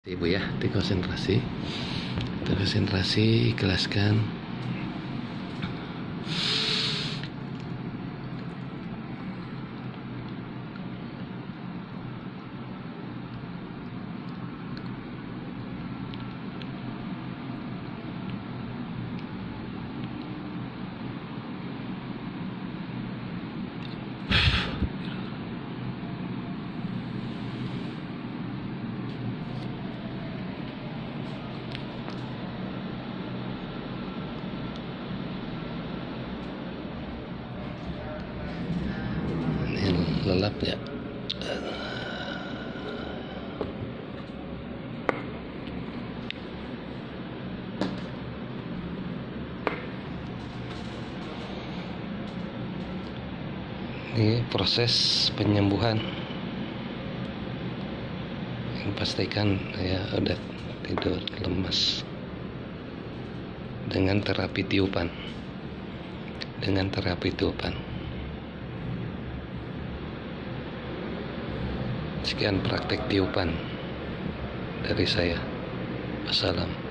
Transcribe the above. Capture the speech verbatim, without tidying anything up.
Ibu ya, dikonsentrasi, terkonsentrasi, ikhlaskan. Lelap ya. Ini proses penyembuhan. Yang pastikan ya udah tidur lemas dengan terapi tiupan. Dengan terapi tiupan. Sekian praktek tiupan dari saya. Wassalam.